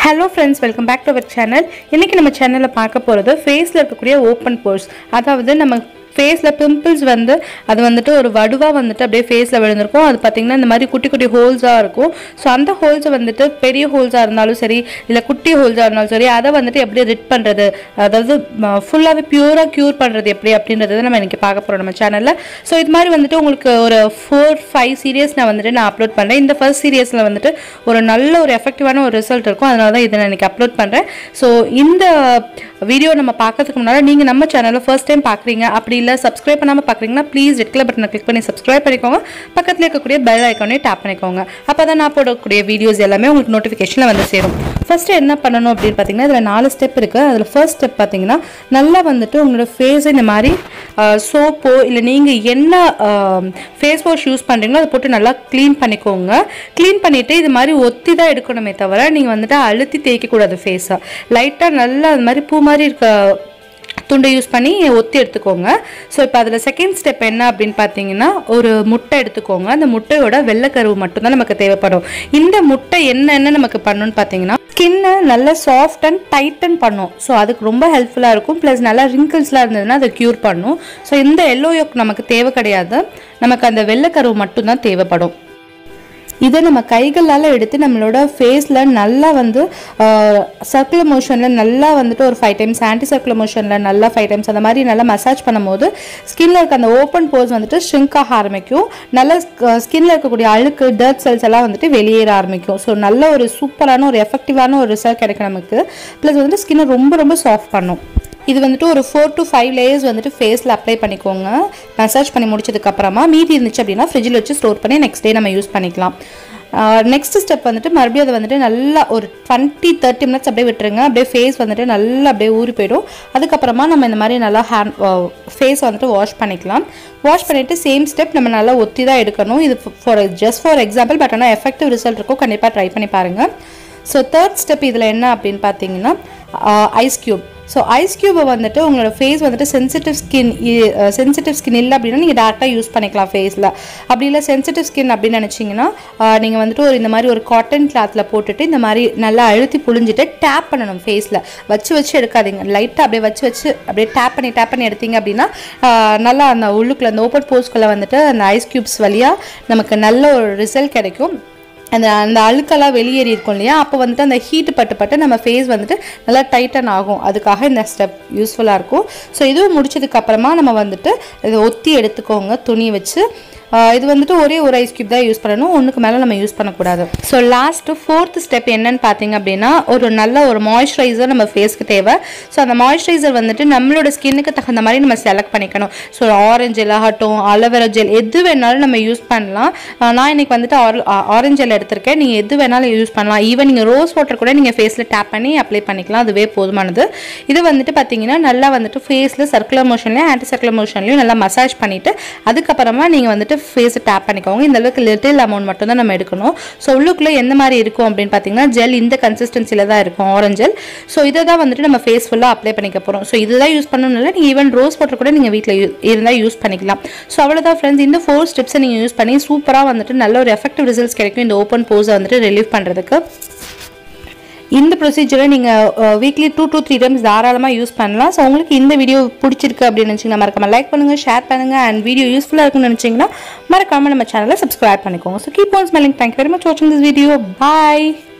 Hello friends, welcome back to our channel. இன்னைக்கு நம்ம சேனல்ல பார்க்க போறது ஃபேஸ்ல இருக்கக்கூடிய ஓபன் போர்ஸ். அதாவது நம்ம ஃபேஸ்ல பிம்பிள்ஸ் வந்து அது வந்துட்டு ஒரு வடுவா வந்துட்டு அப்படியே ஃபேஸ்ல விழுந்திருக்கும். அது பாத்தீங்கன்னா இந்த மாதிரி குட்டி குட்டி ஹோல்ஸா இருக்கும். சோ அந்த ஹோல்ஸ் வந்துட்டு பெரிய ஹோல்ஸா இருந்தாலும் சரி இல்ல குட்டி ஹோல்ஸா இருந்தாலும் சரி அதை வந்துட்டு எப்படி ரிட் பண்றது, அதாவது ஃபுல்லாவே பியூரா கியூர் பண்றது எப்படி அப்படின்றத நம்ம இன்னைக்கு பார்க்க போறோம் நம்ம சேனல்ல. சோ இது மாதிரி வந்துட்டு உங்களுக்கு ஒரு 4-5 சீரியஸ் நான் அப்லோட் பண்றேன். இந்த ஃபர்ஸ்ட் சீரியஸ்ல வந்துட்டு ஒரு நல்ல ஒரு எஃபெக்டிவான ஒரு ரிசல்ட் இருக்கும். அதனால தான் இதை நான் இன்னைக்கு அப்லோட் பண்றேன். சோ இந்த வீடியோ நம்ம பார்க்கிறதுக்கு முன்னாடி நீங்க நம்ம சேனலை ஃபர்ஸ்ட் டைம் பார்க்கறீங்க அப்படி இல்ல சப்ஸ்கிரைப் பண்ணாம பார்க்கறீங்கன்னா ப்ளீஸ் ரெட் கலர் பட்டனை கிளிக் பண்ணி சப்ஸ்கிரைப் பண்ணிக்கோங்க. பக்கத்துல இருக்கக்கூடிய பெல் ஐகானை டாப் பண்ணிக்கோங்க. அப்பதான் நான் போடக்கூடிய வீடியோஸ் எல்லாமே உங்களுக்கு நோட்டிஃபிகேஷன்ல வந்து சேரும். ஃபர்ஸ்ட் என்ன பண்ணணும் அப்படின்னு பாத்தீங்கன்னா இதுல 4 ஸ்டெப் இருக்கு. அதுல ஃபர்ஸ்ட் ஸ்டெப் பாத்தீங்கன்னா நல்லா வந்துட்டு உங்களோட ஃபேஸ் இந்த மாதிரி சோப்போ இல்ல நீங்க என்ன ஃபேஸ் வாஷ் யூஸ் பண்றீங்களோ அதை போட்டு நல்லா க்ளீன் பண்ணிக்கோங்க. க்ளீன் பண்ணிட்டு இது மாதிரி ஒத்தி தான் எடுக்கணுமே தவிர நீங்க வந்துட்டு அழுத்தி தேய்க்க கூடாது. ஃபேஸை லைட்டா நல்லா அது மாதிரி பூ மாதிரி இருக்க துண்டை யூஸ் பண்ணி ஒத்தி எடுத்துக்கோங்க. ஸோ இப்போ அதில் செகண்ட் ஸ்டெப் என்ன அப்படின்னு பார்த்தீங்கன்னா ஒரு முட்டை எடுத்துக்கோங்க. அந்த முட்டையோட வெள்ளைக்கருவு மட்டும்தான் நமக்கு தேவைப்படும். இந்த முட்டை என்ன நமக்கு பண்ணணும்னு பார்த்தீங்கன்னா ஸ்கின்னை நல்லா சாஃப்ட் அண்ட் டைட்டன் பண்ணும். ஸோ அதுக்கு ரொம்ப ஹெல்ப்ஃபுல்லாக இருக்கும். ப்ளஸ் நல்லா ரிங்கிள்ஸ்லாம் இருந்ததுன்னா அதை க்யூர் பண்ணும். ஸோ இந்த எல்லோ யோக் நமக்கு தேவை கிடையாது. நமக்கு அந்த வெள்ளைக்கருவு மட்டும்தான் தேவைப்படும். இதை நம்ம கைகளால் எடுத்து நம்மளோட ஃபேஸில் நல்லா வந்து சர்க்குலர் மோஷனில் நல்லா வந்துட்டு ஒரு 5 டைம்ஸ், ஆன்டி சர்க்குலர் மோஷனில் நல்லா 5 டைம்ஸ் அந்த மாதிரி நல்லா மசாஜ் பண்ணும்போது ஸ்கின்ல இருக்க அந்த ஓப்பன் போர்ஸ் வந்துட்டு ஷ்ரிங்க் ஆக ஆரம்பிக்கும். நல்ல ஸ்கின்ல இருக்கக்கூடிய அழுக்கு டர்ட் செல்ஸ் எல்லாம் வந்துட்டு வெளியேற ஆரம்பிக்கும். ஸோ நல்ல ஒரு சூப்பரான ஒரு எஃபெக்டிவான ஒரு ரிசல்ட் கிடைக்கும் நமக்கு. ப்ளஸ் வந்துட்டு ஸ்கின்னை ரொம்ப ரொம்ப சாஃப்ட் பண்ணும். இது வந்துட்டு ஒரு 4 to 5 லேயர்ஸ் வந்துட்டு ஃபேஸில் அப்ளை பண்ணிக்கோங்க. மசாஜ் பண்ணி முடிச்சதுக்கப்புறமா மீதி இருந்துச்சு அப்படின்னா ஃப்ரிட்ஜில் வச்சு ஸ்டோர் பண்ணி நெக்ஸ்ட் டே நம்ம யூஸ் பண்ணிக்கலாம். நெக்ஸ்ட் ஸ்டெப் வந்துட்டு மறுபடியும் அதை வந்துட்டு நல்லா ஒரு 20-30 மினிட்ஸ் அப்படியே விட்டுருங்க. அப்படியே ஃபேஸ் வந்துட்டு நல்லா அப்படியே ஊறி போயிடும். அதுக்கப்புறமா நம்ம இந்த மாதிரி நல்லா ஃபேஸ் வந்துட்டு வாஷ் பண்ணிக்கலாம். வாஷ் பண்ணிவிட்டு சேம் ஸ்டெப் நம்ம நல்லா ஒத்தி தான் எடுக்கணும். இது ஜஸ்ட் ஃபார் எக்ஸாம்பிள், பட் ஆனால் எஃபெக்டிவ் ரிசல்ட் இருக்கும். கண்டிப்பாக ட்ரை பண்ணி பாருங்கள். ஸோ தேர்ட் ஸ்டெப் இதில் என்ன அப்படின்னு பார்த்தீங்கன்னா ஐஸ் க்யூப். ஸோ ஐஸ் க்யூபை வந்துட்டு உங்களோட ஃபேஸ் வந்துட்டு சென்சிட்டிவ் ஸ்கின் இல்லை அப்படின்னா நீங்கள் டேரெக்டாக யூஸ் பண்ணிக்கலாம் ஃபேஸில். அப்படி இல்லை சென்சிட்டிவ் ஸ்கின் அப்படின்னு நினச்சிங்கன்னா நீங்கள் வந்துட்டு ஒரு இந்த மாதிரி ஒரு காட்டன் கிளாத்தில் போட்டுட்டு இந்த மாதிரி நல்லா அழுத்தி புழிஞ்சிட்டு டேப் பண்ணணும். ஃபேஸில் வச்சு எடுக்காதீங்க. லைட்டாக அப்படியே வச்சு அப்படியே டேப் பண்ணி எடுத்தீங்க அப்படின்னா நல்லா அந்த உள்ளுக்குள்ள அந்த ஓப்பன் போர்ஸ்குள்ளே வந்துட்டு அந்த ஐஸ் க்யூப்ஸ் வழியாக நமக்கு நல்ல ஒரு ரிசல்ட் கிடைக்கும். அந்த அழுக்கெல்லாம் வெளியேறி இருக்கும் இல்லையா, அப்போ வந்துட்டு அந்த ஹீட் பட்டு நம்ம ஃபேஸ் வந்துட்டு நல்லா டைட்டன் ஆகும். அதுக்காக இந்த ஸ்டெப் யூஸ்ஃபுல்லாக இருக்கும். ஸோ இதுவும் முடிச்சதுக்கப்புறமா நம்ம வந்துட்டு இதை ஒத்தி எடுத்துக்கோங்க துணி வச்சு. இது வந்துட்டு ஒரே ஒரு ஐஸ் கியூப் தான் யூஸ் பண்ணணும். ஒன்றுக்கு மேலே நம்ம யூஸ் பண்ணக்கூடாது. ஸோ லாஸ்ட்டு 4th ஸ்டெப் என்னன்னு பார்த்தீங்க அப்படின்னா ஒரு நல்ல ஒரு மாய்ஸ்சரைசர் நம்ம ஃபேஸ்க்கு தேவை. ஸோ அந்த மாய்ஸ்சரைசர் வந்துட்டு நம்மளோட ஸ்கின்னுக்கு தகுந்த மாதிரி நம்ம செலக்ட் பண்ணிக்கணும். ஸோ ஆரஞ்சு ஜெல் ஆகட்டும், அலோவேரா ஜெல், எது வேணாலும் நம்ம யூஸ் பண்ணலாம். நான் இன்னைக்கு வந்துட்டு ஆரஞ்சு ஜெல் எடுத்திருக்கேன். நீங்கள் எது வேணாலும் யூஸ் பண்ணலாம். ஈவன் நீங்கள் ரோஸ் வாட்டர் கூட நீங்கள் ஃபேஸில் டேப் பண்ணி அப்ளை பண்ணிக்கலாம். அதுவே போதுமானது. இது வந்துட்டு பார்த்தீங்கன்னா நல்லா வந்துட்டு ஃபேஸில் சர்க்குலர் மோஷன்லையும் ஆன்டி சர்க்குலர் மோஷன்லையும் நல்லா மசாஜ் பண்ணிவிட்டு அதுக்கப்புறமா நீங்கள் வந்துட்டு ஃபேஸை டேப் பண்ணிக்கோங்க. இந்த அளவுக்கு லிட்டில் அமௌண்ட் மட்டும் தான் நம்ம எடுக்கணும். ஸோ உள்ளுக்குள்ளே எந்த மாதிரி இருக்கும் அப்படின்னு பார்த்தீங்கன்னா ஜெல் இந்த கன்சிஸ்டன்சியில் தான் இருக்கும், ஆரஞ்சு ஜெல். ஸோ இதை தான் வந்துட்டு நம்ம ஃபேஸ் ஃபுல்லாக அப்ளை பண்ணிக்க போகிறோம். ஸோ இதுதான் யூஸ் பண்ணணும் இல்லை, நீங்கள் ஈவன் ரோஸ் வாட்டர் கூட நீங்கள் வீட்டில் இருந்தால் யூஸ் பண்ணிக்கலாம். ஸோ அவ்வளோதான் ஃப்ரெண்ட்ஸ். இந்த 4 ஸ்டெப்ஸை நீங்கள் யூஸ் பண்ணி சூப்பராக வந்துட்டு நல்ல ஒரு எஃபெக்டிவ் ரிசல்ட்ஸ் கிடைக்கும் இந்த ஓப்பன் போர்ஸை வந்துட்டு ரிலீவ் பண்ணுறதுக்கு. இந்த ப்ரொசீஜரை நீங்கள் வீக்லி 2 to 3 டைம்ஸ் தாராளமாக யூஸ் பண்ணலாம். ஸோ உங்களுக்கு இந்த வீடியோ பிடிச்சிருக்கு அப்படின்னு நினச்சிங்கன்னா மறக்காமல் லைக் பண்ணுங்கள், ஷேர் பண்ணுங்கள். அண்ட் வீடியோ யூஸ்ஃபுல்லாக இருக்குன்னு நினச்சிங்கன்னா மறக்காமல் நம்ம சேனலை சப்ஸ்கிரைப் பண்ணிக்கோங்க. So keep on smiling. Thank you very much வாட்சிங் திஸ் வீடியோ. பாய்.